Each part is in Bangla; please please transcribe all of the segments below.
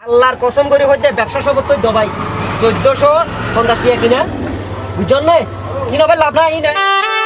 আল্লাহর কসম করে হইতে ব্যবসা সবত দবাই 1450 টাকা কিনা বুঝছেন না কিনা ভাই লাভ নাই না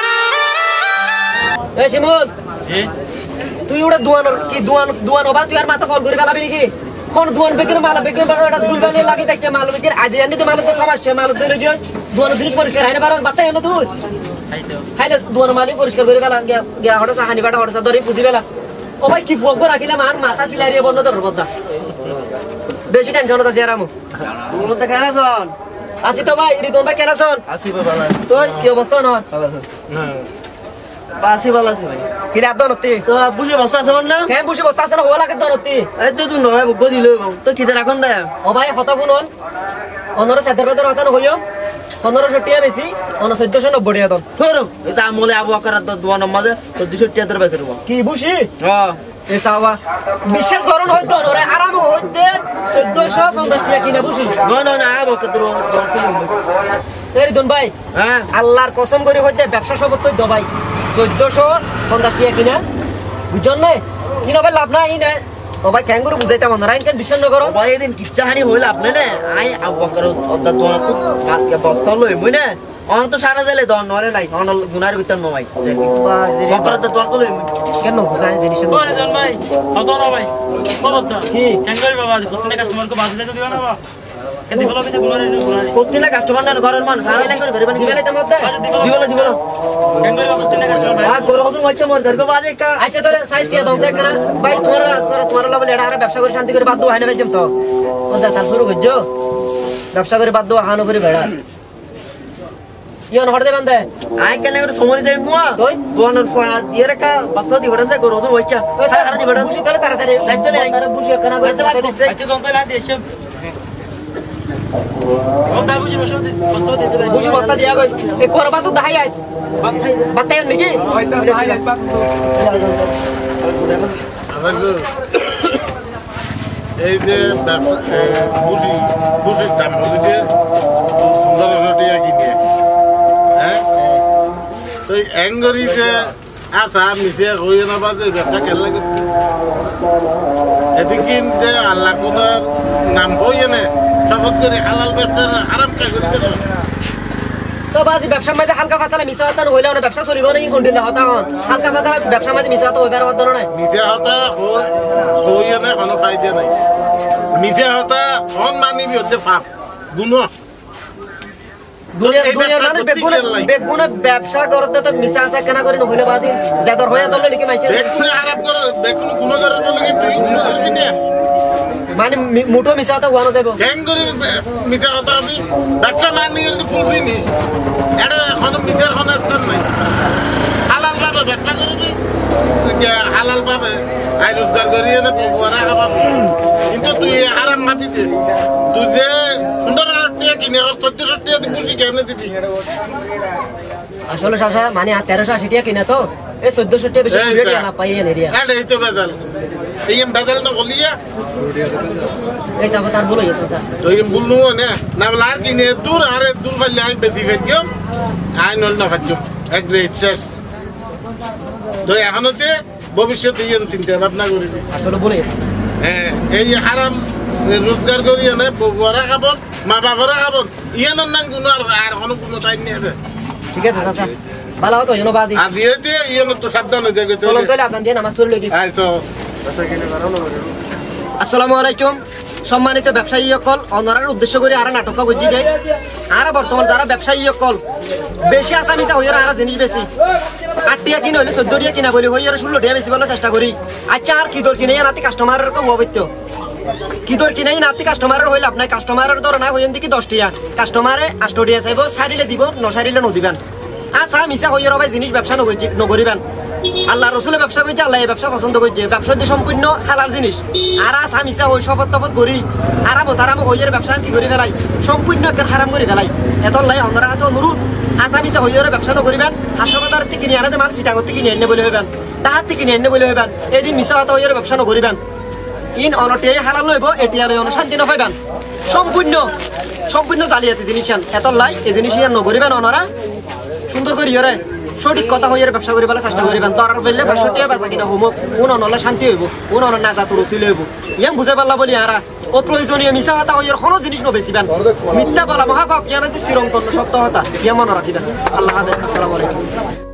এ শিমুল তুই ওটা দুয়ান ওবা তুই আর মাথা ফল করে গেলাবি নাকি কোন দুয়ান বেকের মালা বেকের মালা এটা দুলবানি লাগি দেখতে মাল বেকের আজ জানি তো মাল তো সমস্যা মাল দিলে যে দুয়ান জিনিস পরিষ্কার হয় না বারণ বাতাই হলো তুই খাইলে দুয়ান মালি পরিষ্কার করে গেলা গিয়া হড়া সাহানি বাটা হড়া ধরে পুষি গেলা ও ভাই কি ফোক রাখিলাম আর মাথা সিলারিয়ে বন্ধ ধর বদা বেশি টেনশন আছে আরামু তুমি তো কেন আছেন আছি তো ভাই রিতন ভাই কেন আছেন আছি বাবা তুই কি অবস্থা না ভালো আছেন পাসি ভালো আছে ভাই কি রাত দনতি তো বুঝে বসা আছে না কেন বুঝি বস্তা আছে না হওয়া লাগে দনতি এই তো তুই নয় বক দিল তো কি রাখুন দে ও ভাই কত গুণন 15 বেদর হতান হইও 1500 টাকা বেশি 1490 টাকা দন ধরো এটা আমলে আবু আকার দোয়ান মাঝে তো 200 টাকা ধরে বেচে দেব কি বুঝি হ্যাঁ এ সাওয়া বিশাল গরম হইতো নরে আরাম হইতে 1450 টাকা কিনা বুঝি না আবু কে ধরো এই রিতন ভাই হ্যাঁ আল্লাহর কসম করে হইতে ব্যবসা সবত দবাই 1450 টাকা কিনা বুঝছেন না কিনা ভাই লাভ নাই না ও ভাই কেন করে বুঝাইতে মন রাইন কেন বিশ্বাস না করো ভাই এদিন কিচ্ছা হানি হইল আপনি না আই আবু আকার দোয়ান তো বস্তা লই মই না অন তো সারা দিলে দন নলে নাই অন গুনার ভিতর নয় বাজে আকার তো দোয়ান তো লই কেন বুঝাই জিনিস ও রিজন ভাই কত না ভাই কত কি কেন করি বাবা প্রত্যেক কাস্টমার কো বাজ দিতে দিবা না বাবা কেন দিবলো কিছু গুনারে গুনারে প্রতিদিন কাস্টমার না ঘরের মান সারা লাইন করে বেরবানি দিবেলে তো মধ্যে বাজ দিবলো দিবলো কেন করি বাবা প্রত্যেক কাস্টমার ভাই আর গরম কত হচ্ছে মোর দরকার বাজে একটা আচ্ছা তোরে সাইজ দিয়ে দংশে করা ভাই তোমার লাভ লেডা ব্যবসা করে শান্তি করে বাদ দো হয় না ভাই তো ওদা তার শুরু করছো ব্যবসা করে বাদ দো হানো করে বেড়া ইয়ন হড় দে বান্দে আই কেন করে সময় যাই মুয়া তুই দোয়ানোর ফয়া দিয়ে রাখা বাস্তা দিবড়া যায় গরম হচ্ছে সারা দিবড়া বুঝি তাহলে তাড়াতাড়ি যাইতে নাই তারা বুঝি কেন করে দিচ্ছে আচ্ছা দন্ত লা দিয়ে এসব বন্ধা বুঝি বসো বস্তা দিতে দেয় বুঝি বস্তা দিয়া গই এ করবা তো দাহাই আইস বাতাই নাকি এই যে বুঝির দাম হচ্ছে 1500 টাকা কিনে হ্যাঁ তো অ্যাঙ্গরিতে আচ্ছা মিশে হয়ে না বাজে ব্যবসা কেলা করতে এদিকে যে আল্লাহ কোথার নাম হয়ে না শপথ করে হালাল ব্যবসা আরাম কাজ করতে তো বাজি ব্যবসা মাঝে হালকা পাতলা মিশা হতা হইলে না ব্যবসা চলিব না কন্টিনিউ হতা হন হালকা পাতলা ব্যবসা মাঝে মিশা হতা হইবার হতা নাই নিজে হতা হয়ে না কোনো ফায়দা নাই নিজে হতা হন মানিবি হচ্ছে পাপ গুণ দুনিয়ার মানে বেগুনে ব্যবসা করতে তো মিশা আছে কেনা করে হইলে বাদি যাদর হয়ে দলে লিখে মাইছে বেগুনে আরাম করে বেগুনে গুণ করে বলে তুই গুণ করবি না মানে মুঠো মিশা হতা ওয়ানো দেব কেন করে মিশা হতা আমি ব্যবসা মানি গেলে ফুলবি নি এটা এখন মিশার কোনো স্থান নাই হালাল পাবে ব্যবসা করবি হালাল পাবে আই রোজগার করিয়ে না পড়া খাবার কিন্তু তুই আরাম ভাবিতে তুই যে 1500 টাকা কিনে আর 1400 টাকা বুঝি কেন দিবি আসলে শাসা মানে 1380 টাকা কিনা তো এই 1400 টাকা বেশি ভিডিও না পাই এনে রিয়া এই তো বেজাল এই বেজাল না বলিয়া এই সব তার বলে গেছে স্যার তো এই বলনু না বলা আর কিনে দূর আরে দূর ভাই আই বেশি ফেকিও আই নল না ফাজু এক গ্রেড শেষ তো এখনতে ভবিষ্যতে ইয়েন চিন্তা ভাবনা করিবি আসলে বলে গেছে হ্যাঁ এই হারাম রোজগার করি না বউরা খাবন মা বাবারা খাবন ইয়ানোর নাম কোনো আর কোনো কোনো টাইম নেই আছে ঠিক আছে চাচা ভালো হতো যেন বাদি আর দিয়েতে ইয়ানোর তো সাবধান হয়ে যাবে চলো তাহলে আজান দিয়ে নামাজ পড়ে লই আইসো আসসালামু আলাইকুম সম্মানিত ব্যবসায়ী সকল অনারার উদ্দেশ্য করে আর নাটক বুঝি দেয় আর বর্তমান যারা ব্যবসায়ী সকল বেশি আসামিসা হইয়ার আর জিনিস বেশি 8 টাকা কিনে হইলে 14 টাকা কিনা বলি হইয়ার 16 টাকা বেশি বলার চেষ্টা করি আচ্ছা আর কি দর কিনে নাতি কাস্টমারের অবৈত্য কি দর কিনে নাতি কাস্টমারের হইলে আপনার কাস্টমারের দর না হইন দিকে 10 টাকা কাস্টমারে 8 টাকা চাইব সারিলে দিব ন সারিলে নদিবেন আচ্ছা মিশা হইয়ার ভাই জিনিস ব্যবসা নকরিবেন আল্লাহ রসুলের ব্যবসা করছে আল্লাহ এই ব্যবসা পছন্দ করছে ব্যবসা দিয়ে সম্পূর্ণ হালাল জিনিস আর আস হামিসা হই শপথ তফত করি আরাম হইয়ার ব্যবসা কি করে ফেলাই সম্পূর্ণ একটা হারাম করে ফেলাই এত লাই আপনারা কাছে অনুরোধ আস হামিসা হইয়ার ব্যবসা নকরিবেন হাসপাতাল থেকে কিনে আনাতে মাল সিটাগর থেকে কিনে এনে বলে হইবেন তাহার থেকে কিনে এনে বলে হইবেন এদিন মিশা হতা হইয়ার ব্যবসা নকরিবেন ইন অনটে হালাল লইব এটি আর শান্তি নপাইবেন সম্পূর্ণ জালিয়াতি জিনিস এত লাই এই জিনিস ইয়ার নকরিবেন ওনারা সুন্দর করি রে সঠিক কথা হইয়ার ব্যবসা করি বলে চেষ্টা করিবেন দরার ফেললে 500 টাকা বেচা কিনা হোমক উন অনলে শান্তি হইব উন অন না যাতুর রসিল হইব ইয়াং বুঝে পারলা বলি আরা অপ্রয়োজনীয় মিছা কথা হইয়ার কোনো জিনিস নবেছিবেন মিথ্যা বলা মহাপাপ ইয়ানাতে চিরন্তন সত্য কথা ইয়া মনে রাখিবেন আল্লাহ হাফেজ আসসালামু আলাইকুম